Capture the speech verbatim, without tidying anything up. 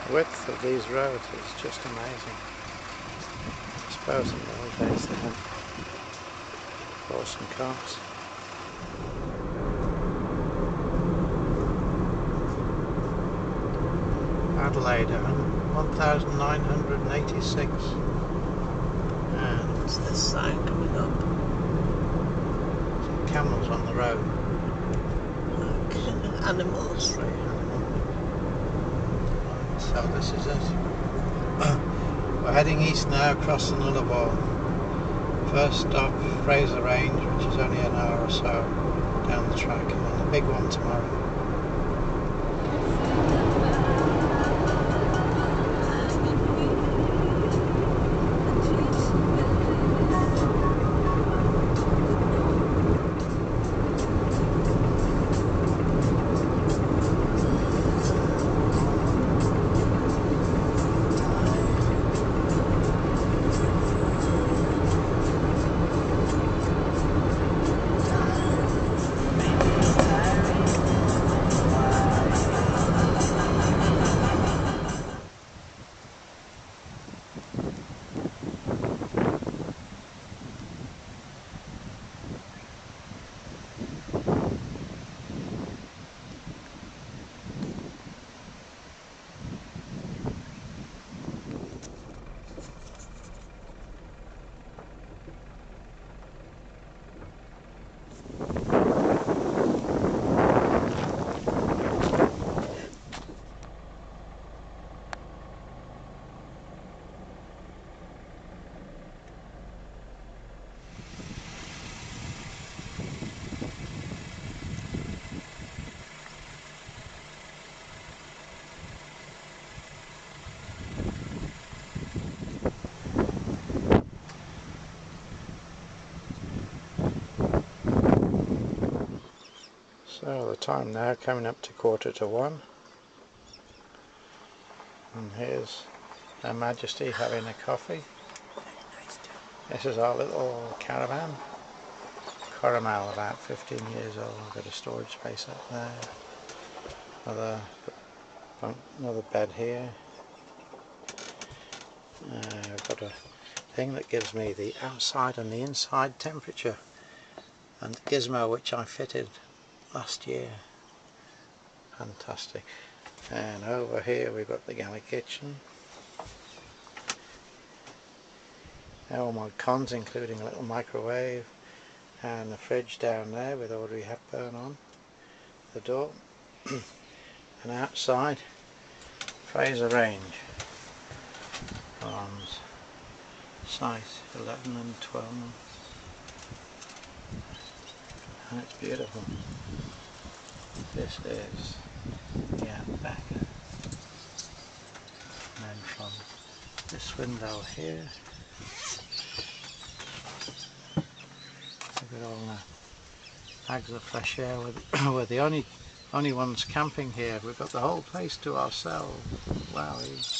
width of these roads is just amazing. I suppose in the old days they had horse and carts. Adelaide, one thousand nine hundred eighty-six. And what's this sign coming up? Some camels on the road. Okay. Animals. Right, animal. So this is it. We're heading east now across the Nullarbor. First stop, Fraser Range, which is only an hour or so down the track, and then the big one tomorrow. So the time now coming up to quarter to one, and here's Her Majesty having a coffee. This is our little caravan, Caramel, about fifteen years old. I've got a storage space up there, another, another bed here. Uh, I've got a thing that gives me the outside and the inside temperature, and the gizmo which I fitted last year. Fantastic. And over here we've got the galley kitchen. All my cons, including a little microwave, and the fridge down there with Audrey Hepburn on the door. And outside, Fraser Range farms, site eleven and twelve, and it's beautiful. This is the outback, and then from this window here we've got all the bags of fresh air. We're, we're the only only ones camping here. We've got the whole place to ourselves. Wow.